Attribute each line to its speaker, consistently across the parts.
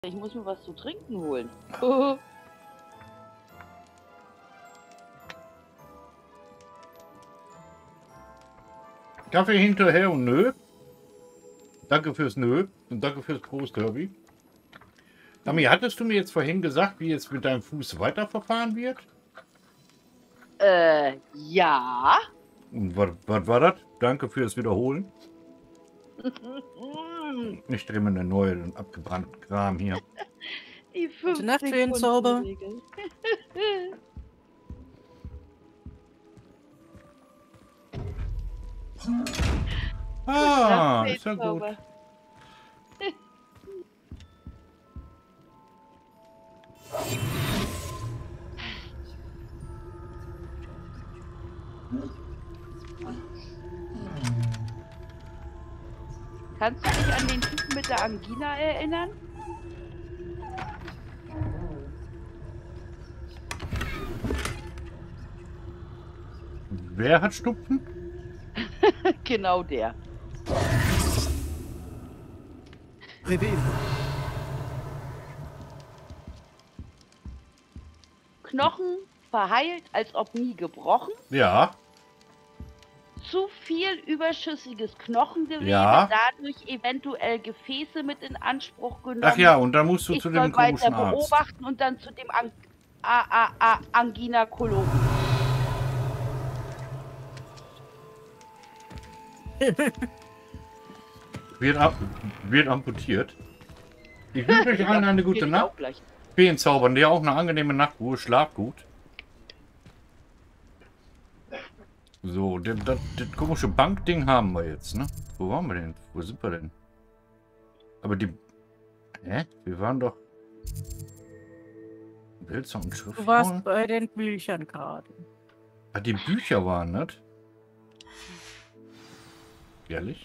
Speaker 1: Ich muss mir was zu trinken holen.
Speaker 2: Kaffee hinterher und nö. Danke fürs Nö und danke fürs Prost, Herbie. Ami, hattest du mir jetzt vorhin gesagt, wie jetzt mit deinem Fuß weiterverfahren wird?
Speaker 1: Ja.
Speaker 2: Und was war das? Danke fürs Wiederholen. Ich drehe mir eine neue und abgebrannten Kram hier.
Speaker 1: Die
Speaker 3: Gute Nacht,
Speaker 1: 5
Speaker 3: Feenszauber.
Speaker 1: Regel.
Speaker 2: Ah, ist ja gut.
Speaker 1: Kannst du dich an den Typen mit der Angina erinnern?
Speaker 2: Wer hat Schnupfen?
Speaker 1: Genau der. Knochen verheilt, als ob nie gebrochen.
Speaker 2: Ja.
Speaker 1: Zu viel überschüssiges Knochengewebe,
Speaker 2: Ja.
Speaker 1: dadurch eventuell Gefäße mit in Anspruch genommen.
Speaker 2: Ach ja, und dann musst du
Speaker 1: Ich
Speaker 2: zu
Speaker 1: soll
Speaker 2: dem komischen
Speaker 1: weiter
Speaker 2: Arzt.
Speaker 1: beobachten und dann zu dem Anginakologen.
Speaker 2: Wird amputiert. Ich wünsche euch allen eine gute
Speaker 1: Amputiert
Speaker 2: Nacht.
Speaker 1: auch gleich.
Speaker 2: Feenzaubern, dir auch eine angenehme Nachtruhe. Schlaf gut. So, das komische Bankding haben wir jetzt, ne? Wo waren wir denn? Wo sind wir denn? Aber die... Hä? Wir waren doch... Wälzer und Schrift.
Speaker 3: Du warst bei den Büchern gerade.
Speaker 2: Ah, die Bücher waren das? Ehrlich?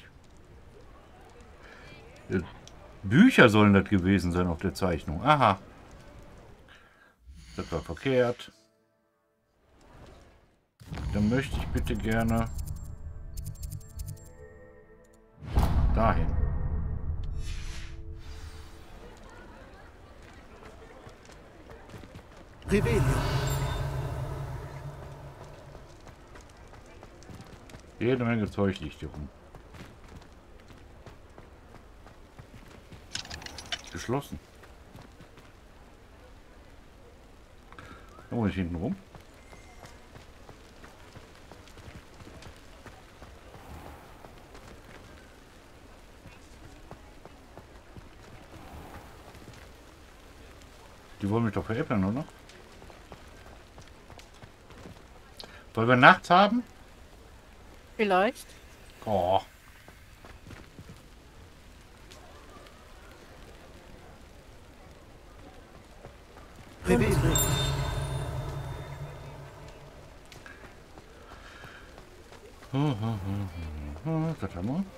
Speaker 2: Bücher sollen das gewesen sein auf der Zeichnung. Aha. Das war verkehrt. Dann möchte ich bitte gerne dahin. Jede Menge Zeug liegt hier rum. Geschlossen. Da muss ich hinten rum. Die wollen mich doch veräppeln, oder? Wollen wir nachts haben?
Speaker 3: Vielleicht.
Speaker 2: Oh. Das haben wir.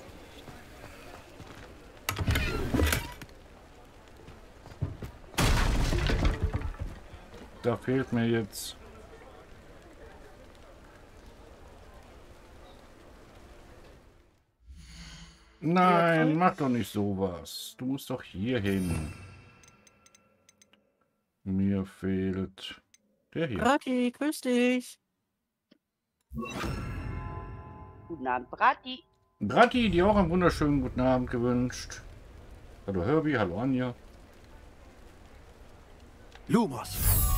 Speaker 2: Da fehlt mir jetzt... Nein, mach doch nicht sowas. Du musst doch hier hin. Mir fehlt der hier.
Speaker 3: Raki, grüß dich.
Speaker 1: Guten Abend, Brati.
Speaker 2: Bratti, dir auch einen wunderschönen guten Abend gewünscht. Hallo Herbie, hallo Anja.
Speaker 4: Lumos.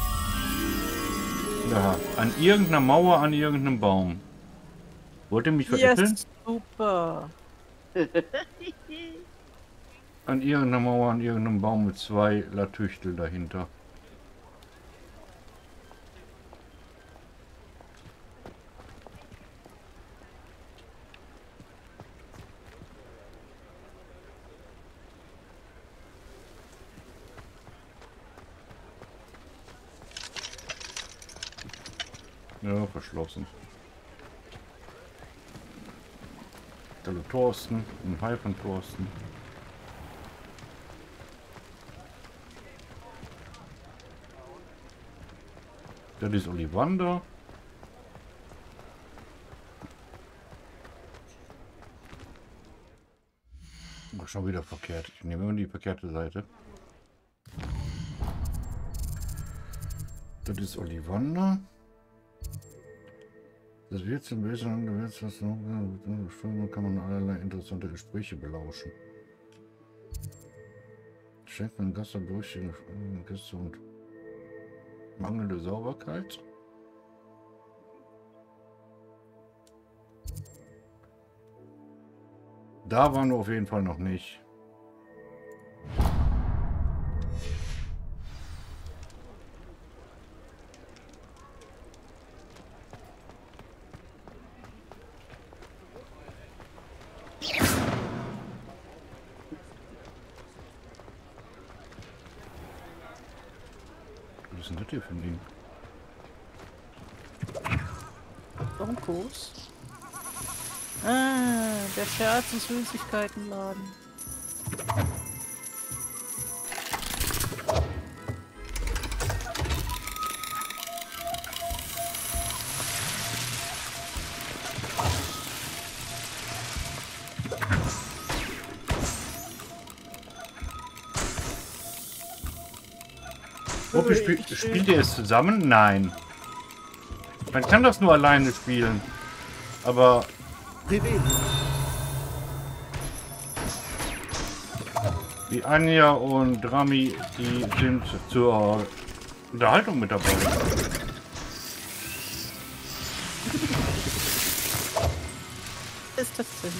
Speaker 2: Ja, an irgendeiner Mauer, an irgendeinem Baum. Wollt ihr mich veräppeln?
Speaker 3: Yes, super.
Speaker 2: An irgendeiner Mauer, an irgendeinem Baum mit 2 Latüchtel dahinter. Ja, verschlossen. Hallo Thorsten, ein Hi von Thorsten. Das ist Ollivander. Schon wieder verkehrt. Ich nehme immer die verkehrte Seite. Das ist Ollivander. Das wird zum Besseren gewählt, was noch kann man allerlei interessante Gespräche belauschen. Chef und Gast durch Gäste und mangelnde Sauberkeit. Da waren wir auf jeden Fall noch nicht. Was ist denn das hier für ein Ding?
Speaker 3: Broncos. Ah, der Scherz des Süßigkeitenladen.
Speaker 2: Oh, spielt ihr es zusammen? Nein. Man kann das nur alleine spielen. Aber... Die Anja und Rami, die sind zur Unterhaltung mit dabei.
Speaker 3: Was ist das denn?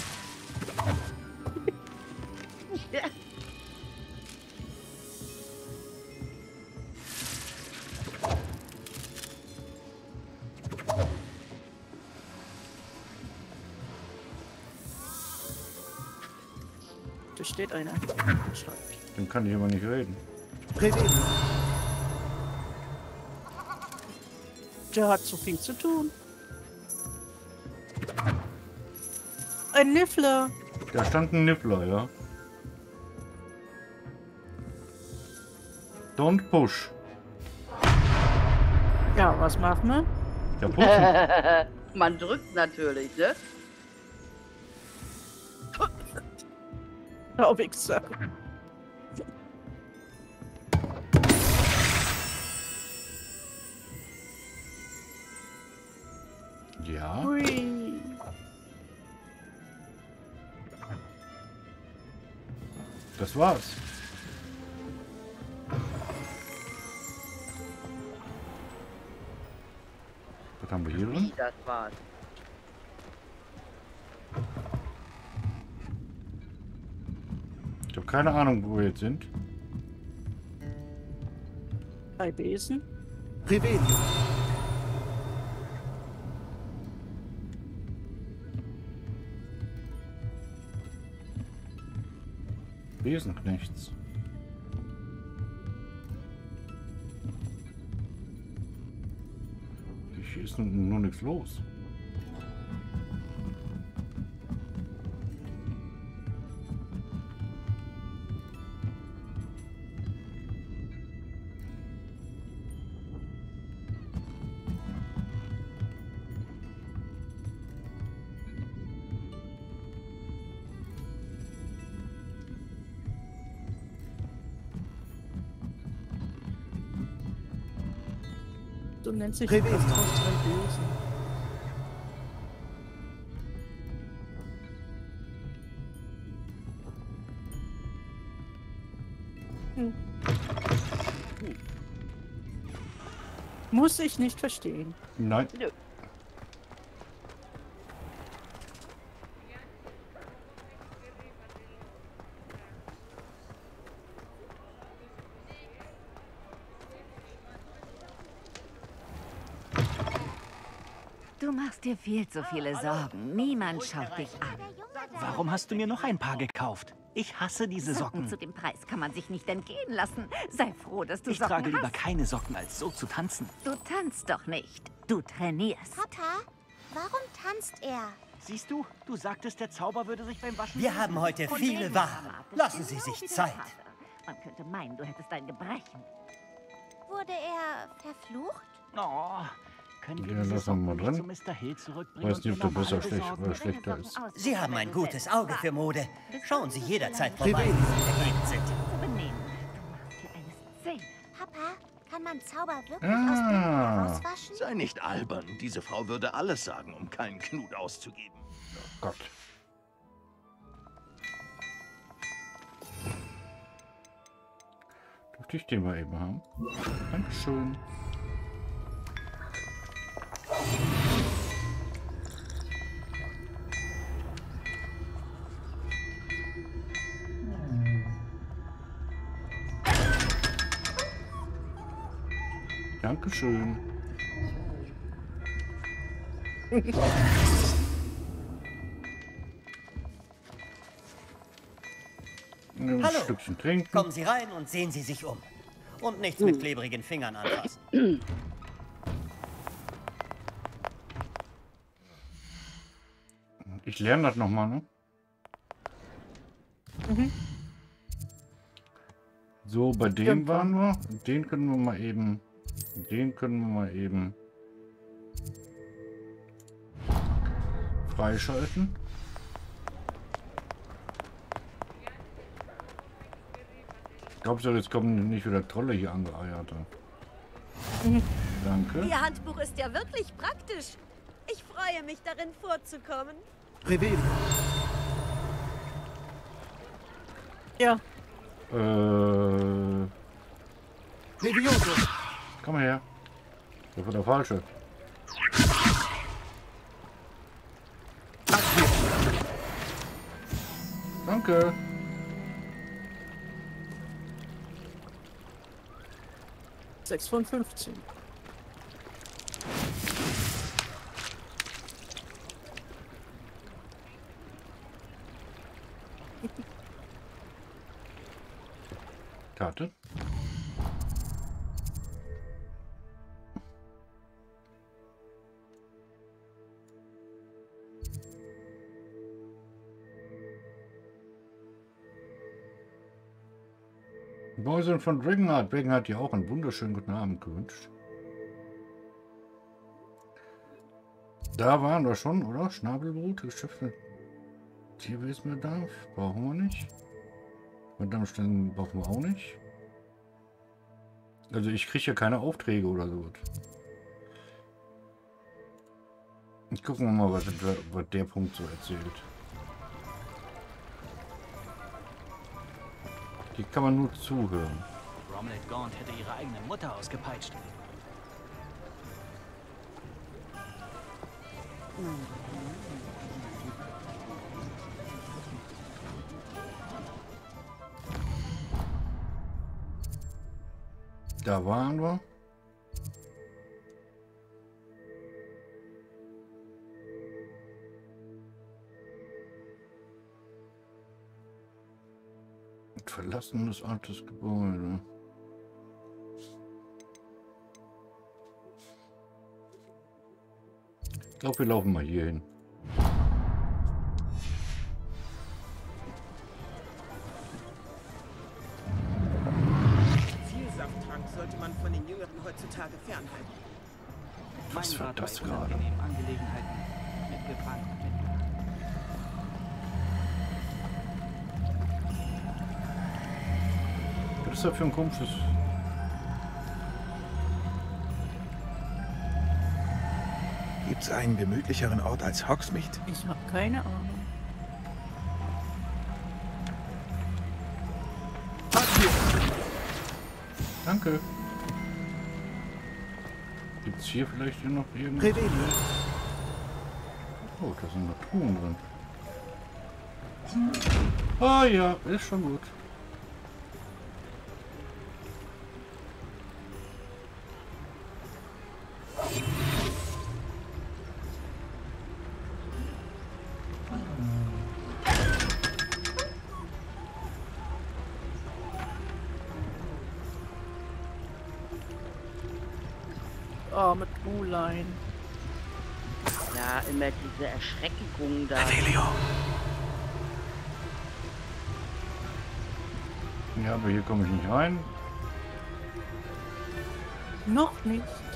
Speaker 3: Da steht einer.
Speaker 2: Dem kann ich aber nicht reden.
Speaker 3: Der hat so viel zu tun. Ein Niffler.
Speaker 2: Da stand ein Nippler, ja. Don't push.
Speaker 3: Ja, was machen wir?
Speaker 2: Ja, pushen.
Speaker 1: Man drückt natürlich, ne?
Speaker 3: Hau Wichser.
Speaker 2: Ja.
Speaker 3: Hui.
Speaker 2: Das war's. Was haben wir hier drin?
Speaker 1: Wie, das war's.
Speaker 2: Ich habe keine Ahnung, wo wir jetzt sind.
Speaker 3: Bei Besen.
Speaker 2: Besenknechts. Hier ist nur nichts los.
Speaker 3: So nennt sich das Haus 3 Besen. Muss ich nicht verstehen.
Speaker 2: Nein.
Speaker 1: Nö.
Speaker 4: Du machst dir viel zu viele Sorgen. Niemand schaut dich an.
Speaker 5: Warum hast du mir noch ein paar gekauft? Ich hasse diese
Speaker 4: Socken
Speaker 5: Socken.
Speaker 4: zu dem Preis kann man sich nicht entgehen lassen. Sei froh, dass du
Speaker 5: Ich
Speaker 4: Socken
Speaker 5: trage lieber
Speaker 4: hast.
Speaker 5: keine Socken, als so zu tanzen.
Speaker 4: Du tanzt doch nicht. Du trainierst.
Speaker 6: Papa, warum tanzt er?
Speaker 5: Siehst du, du sagtest, der Zauber würde sich beim Waschen...
Speaker 7: Wir haben heute viele Waren. Lassen Sie sich Zeit.
Speaker 4: Man könnte meinen, du hättest ein Gebrechen.
Speaker 6: Wurde er verflucht?
Speaker 5: Oh, können wir
Speaker 2: Ja,
Speaker 5: diese
Speaker 2: lass mal
Speaker 5: Socken
Speaker 2: drin.
Speaker 5: nicht zu Mr. Hill zurückbringen?
Speaker 2: Weiß nicht, ob
Speaker 5: und
Speaker 2: der
Speaker 5: mir
Speaker 2: besser
Speaker 5: normale
Speaker 2: schlecht
Speaker 5: besorgen?
Speaker 2: oder schlechter ist.
Speaker 7: Sie haben ein gutes Auge für Mode. Schauen Sie jederzeit vorbei, wenn Sie vergnügt sind.
Speaker 4: Zu benehmen. Du machst hier eine Szene.
Speaker 6: Papa, Kann man Zauber wirklich aus Dingen herauswaschen?
Speaker 8: Sei nicht albern. Diese Frau würde alles sagen, um keinen Knut auszugeben.
Speaker 2: Oh Gott. Dürfte ich den mal eben haben? Dankeschön. Dankeschön. Ein
Speaker 7: Hallo.
Speaker 2: Stückchen trinken.
Speaker 7: Kommen Sie rein und sehen Sie sich um. Und nichts mit klebrigen Fingern anfassen.
Speaker 2: Ich lerne das nochmal, ne? So, bei dem waren wir. Den können wir mal eben. Den können wir mal eben freischalten. Glaubst du, jetzt kommen nicht wieder Trolle hier angeeiert? Danke.
Speaker 9: Ihr Handbuch ist ja wirklich praktisch. Ich freue mich, darin vorzukommen.
Speaker 3: Revelio. Ja. Levioso.
Speaker 2: Komm her. Das war der falsche. Danke.
Speaker 3: Sechs von 15.
Speaker 2: Karte. Mäuseln von Dragonheart. Dragon hat ja auch einen wunderschönen guten Abend gewünscht. Da waren wir schon, oder? Schnabelbrot, Geschäfte. Tierwesensbedarf brauchen wir nicht. Verdammt, brauchen wir auch nicht. Also ich kriege ja keine Aufträge oder so. Ich gucken wir mal, was der Punkt so erzählt. Hier kann man nur zuhören.
Speaker 5: Bromlett Gaunt hätte ihre eigene Mutter ausgepeitscht.
Speaker 2: Da waren wir. Verlassenes altes Gebäude. Ich glaube, wir laufen mal hier hin.
Speaker 10: Vielsafttrank sollte man von den Jüngeren heutzutage fernhalten.
Speaker 2: Was war das gerade?
Speaker 5: Angelegenheiten mitgebracht.
Speaker 2: Was ist das für ein komisches...
Speaker 11: Gibt es einen gemütlicheren Ort als Hogsmeade?
Speaker 3: Ich habe keine Ahnung.
Speaker 2: Danke. Gibt es hier vielleicht hier noch irgendwas?
Speaker 3: Revelio.
Speaker 2: Oh, da sind noch Truhen drin. Ah ja, ist schon gut.
Speaker 3: Oh, mit Buhlein.
Speaker 1: Ja, immer diese Erschreckung da.
Speaker 11: Revelio.
Speaker 2: Ja, aber hier komme ich nicht rein.
Speaker 3: Noch nicht.